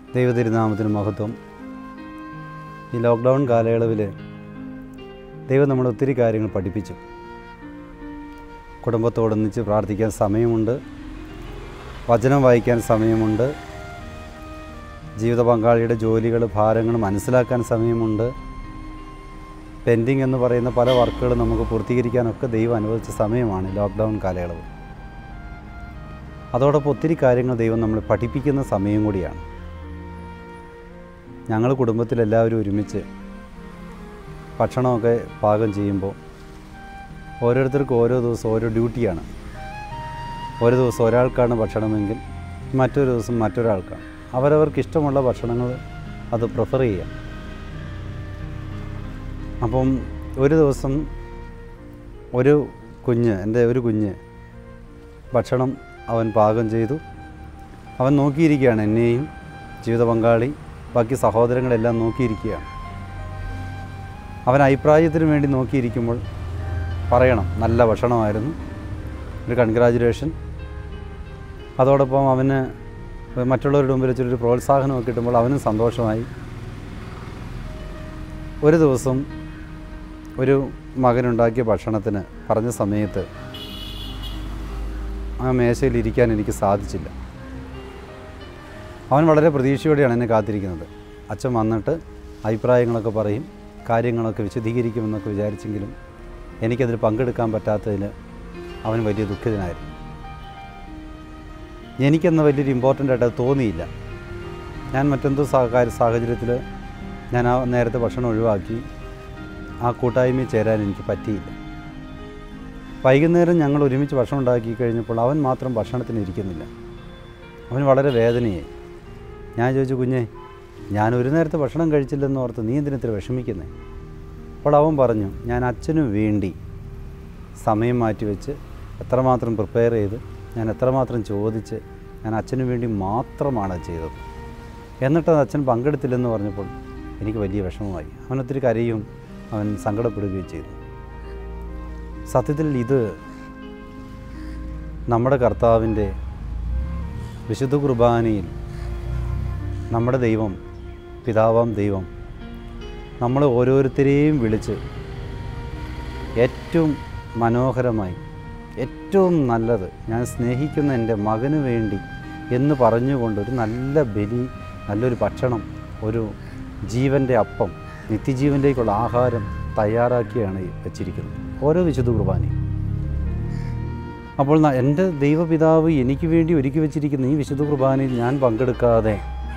ദൈവതിരുനാമത്തിന് മഹത്വം. ഈ ലോക്ക്ഡൗൺ കാലയളവിൽ ദൈവം നമ്മളെ ഒത്തിരി കാര്യങ്ങൾ പഠിപ്പിച്ചു. കുടുംബത്തോടൊന്നിച്ച് പ്രാർത്ഥിക്കാൻ സമയമുണ്ട്, വചനം വായിക്കാൻ സമയമുണ്ട്, ജീവിത പങ്കാളിയുടെ ജോലികൾ ഭാരങ്ങൾ മനസ്സിലാക്കാൻ സമയമുണ്ട്, പെൻഡിങ് എന്ന് പറയുന്ന പല വർക്കുകൾ നമുക്ക് പൂർത്തീകരിക്കാനൊക്കെ ദൈവം അനുവദിച്ച സമയമാണ് ലോക്ക്ഡൗൺ കാലയളവ്. അതോടൊപ്പം ഒത്തിരി കാര്യങ്ങൾ ദൈവം നമ്മളെ പഠിപ്പിക്കുന്ന സമയം കൂടിയാണ്. ഞങ്ങൾ കുടുംബത്തിലെല്ലാവരും ഒരുമിച്ച് ഭക്ഷണമൊക്കെ പാകം ചെയ്യുമ്പോൾ ഓരോരുത്തർക്കും ഓരോ ദിവസം ഓരോ ഡ്യൂട്ടിയാണ്. ഒരു ദിവസം ഒരാൾക്കാണ് ഭക്ഷണമെങ്കിൽ മറ്റൊരു ദിവസം മറ്റൊരാൾക്കാണ്. അവരവർക്ക് ഇഷ്ടമുള്ള ഭക്ഷണങ്ങൾ അത് പ്രിഫർ ചെയ്യാം. അപ്പം ഒരു ദിവസം എൻ്റെ ഒരു കുഞ്ഞ് ഭക്ഷണം അവൻ പാകം ചെയ്തു. അവൻ നോക്കിയിരിക്കുകയാണ്, എന്നെയും ജീവിത പങ്കാളി ബാക്കി സഹോദരങ്ങളെല്ലാം നോക്കിയിരിക്കുകയാണ്. അവൻ അഭിപ്രായത്തിന് വേണ്ടി നോക്കിയിരിക്കുമ്പോൾ പറയണം, നല്ല ഭക്ഷണമായിരുന്നു, ഒരു കൺഗ്രാജുലേഷൻ. അതോടൊപ്പം അവന് മറ്റുള്ളവരുടെ മുമ്പിൽ വെച്ചൊരു പ്രോത്സാഹനമൊക്കെ കിട്ടുമ്പോൾ അവനും സന്തോഷമായി. ഒരു ദിവസം ഒരു മകനുണ്ടാക്കിയ ഭക്ഷണത്തിന് പറഞ്ഞ സമയത്ത് ആ മേശയിൽ ഇരിക്കാൻ എനിക്ക് സാധിച്ചില്ല. അവൻ വളരെ പ്രതീക്ഷയോടെയാണ് എന്നെ കാത്തിരിക്കുന്നത്. അച്ഛൻ വന്നിട്ട് അഭിപ്രായങ്ങളൊക്കെ പറയും, കാര്യങ്ങളൊക്കെ വിശദീകരിക്കുമെന്നൊക്കെ വിചാരിച്ചെങ്കിലും എനിക്കതിൽ പങ്കെടുക്കാൻ പറ്റാത്തതിൽ അവൻ വലിയ ദുഃഖിതനായിരുന്നു. എനിക്കെന്ന വലിയൊരു ഇമ്പോർട്ടൻ്റ് ആയിട്ട് അത് തോന്നിയില്ല. ഞാൻ മറ്റെന്തോ സാഹചര്യത്തിൽ ഞാൻ ആ നേരത്തെ ഭക്ഷണം ഒഴിവാക്കി ആ കൂട്ടായ്മയിൽ ചേരാൻ എനിക്ക് പറ്റിയില്ല. വൈകുന്നേരം ഞങ്ങൾ ഒരുമിച്ച് ഭക്ഷണം ഉണ്ടാക്കി കഴിഞ്ഞപ്പോൾ അവൻ മാത്രം ഭക്ഷണത്തിന് ഇരിക്കുന്നില്ല. അവൻ വളരെ വേദനയായി. ഞാൻ ചോദിച്ചു, കുഞ്ഞേ, ഞാൻ ഒരു നേരത്തെ ഭക്ഷണം കഴിച്ചില്ലെന്ന് ഓർത്ത് നീ എന്തിനിത്ര വിഷമിക്കുന്നത്? അപ്പോൾ അവൻ പറഞ്ഞു, ഞാൻ അച്ഛനു വേണ്ടി സമയം മാറ്റിവെച്ച് എത്രമാത്രം പ്രിപ്പയർ ചെയ്ത് ഞാൻ എത്രമാത്രം ചോദിച്ച് ഞാൻ അച്ഛനു വേണ്ടി മാത്രമാണ് ചെയ്തത്. എന്നിട്ടത് അച്ഛൻ പങ്കെടുത്തില്ലെന്ന് പറഞ്ഞപ്പോൾ എനിക്ക് വലിയ വിഷമമായി. അവനൊത്തിരി കരയും അവൻ സങ്കടപ്പെടുകയും ചെയ്തു. സത്യത്തിൽ ഇത് നമ്മുടെ കർത്താവിൻ്റെ വിശുദ്ധ കുർബാനയിൽ നമ്മുടെ ദൈവം, പിതാവാം ദൈവം നമ്മൾ ഓരോരുത്തരെയും വിളിച്ച് ഏറ്റവും മനോഹരമായി, ഏറ്റവും നല്ലത്, ഞാൻ സ്നേഹിക്കുന്ന എൻ്റെ മകന് വേണ്ടി എന്ന് പറഞ്ഞുകൊണ്ട് ഒരു നല്ല ബലി, നല്ലൊരു ഭക്ഷണം, ഒരു ജീവൻ്റെ അപ്പം, നിത്യജീവനിലേക്കുള്ള ആഹാരം തയ്യാറാക്കിയാണ് വെച്ചിരിക്കുന്നത് ഓരോ വിശുദ്ധ കുർബാനയും. അപ്പോൾ എൻ്റെ ദൈവപിതാവ് എനിക്ക് വേണ്ടി ഒരുക്കി വെച്ചിരിക്കുന്ന ഈ വിശുദ്ധ കുർബാനയിൽ ഞാൻ പങ്കെടുക്കാതെ,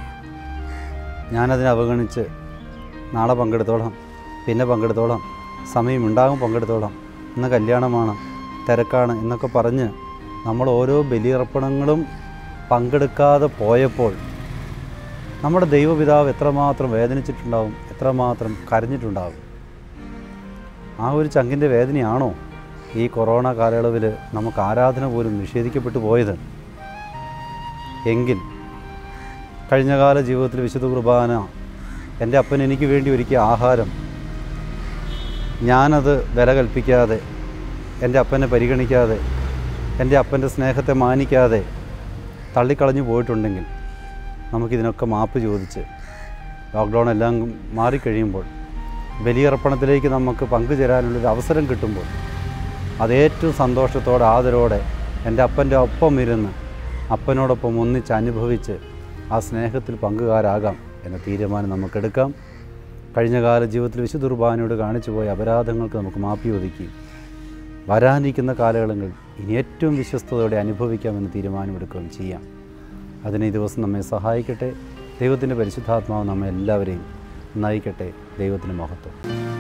ഞാനതിനെ അവഗണിച്ച് നാളെ പങ്കെടുത്തോളാം, പിന്നെ പങ്കെടുത്തോളാം, സമയമുണ്ടാകും പങ്കെടുത്തോളാം, ഇന്ന് കല്യാണമാണ്, തിരക്കാണ് എന്നൊക്കെ പറഞ്ഞ് നമ്മൾ ഓരോ ബലിയർപ്പണങ്ങളും പങ്കെടുക്കാതെ പോയപ്പോൾ നമ്മുടെ ദൈവപിതാവ് എത്രമാത്രം വേദനിച്ചിട്ടുണ്ടാവും, എത്രമാത്രം കരഞ്ഞിട്ടുണ്ടാവും. ആ ഒരു ചങ്കിൻ്റെ വേദനയാണോ ഈ കൊറോണ കാലയളവിൽ നമുക്ക് ആരാധന പോലും നിഷേധിക്കപ്പെട്ടു പോയത്? എങ്കിൽ കഴിഞ്ഞകാല ജീവിതത്തിൽ വിശുദ്ധ കുർബാന, എൻ്റെ അപ്പൻ എനിക്ക് വേണ്ടി ഒരുക്കിയ ആഹാരം, ഞാനത് വില കൽപ്പിക്കാതെ, എൻ്റെ അപ്പനെ പരിഗണിക്കാതെ, എൻ്റെ അപ്പൻ്റെ സ്നേഹത്തെ മാനിക്കാതെ തള്ളിക്കളഞ്ഞു പോയിട്ടുണ്ടെങ്കിൽ നമുക്കിതിനൊക്കെ മാപ്പ് ചോദിച്ച് ലോക്ക്ഡൗൺ എല്ലാം മാറിക്കഴിയുമ്പോൾ ബലിയർപ്പണത്തിലേക്ക് നമുക്ക് പങ്കുചേരാനുള്ളൊരു അവസരം കിട്ടുമ്പോൾ അതേറ്റവും സന്തോഷത്തോടെ, ആദരവോടെ എൻ്റെ അപ്പൻ്റെ ഒപ്പം ഇരുന്ന് അപ്പനോടൊപ്പം ഒന്നിച്ച് അനുഭവിച്ച് ആ സ്നേഹത്തിൽ പങ്കുകാരാകാം എന്ന തീരുമാനം നമുക്കെടുക്കാം. കഴിഞ്ഞകാല ജീവിതത്തിൽ വിശുദ്ധ കുർബാനയോട് കാണിച്ചു പോയ അപരാധങ്ങൾക്ക് നമുക്ക് മാപ്പ് ചോദിക്കുകയും വരാനിരിക്കുന്ന കാലയളവിൽ ഇനി ഏറ്റവും വിശ്വസ്തയോടെ അനുഭവിക്കാമെന്ന് തീരുമാനമെടുക്കുകയും ചെയ്യാം. അതിന് ഈ ദിവസം നമ്മെ സഹായിക്കട്ടെ. ദൈവത്തിൻ്റെ പരിശുദ്ധാത്മാവ് നമ്മെ എല്ലാവരെയും നയിക്കട്ടെ. ദൈവത്തിന് മഹത്വം.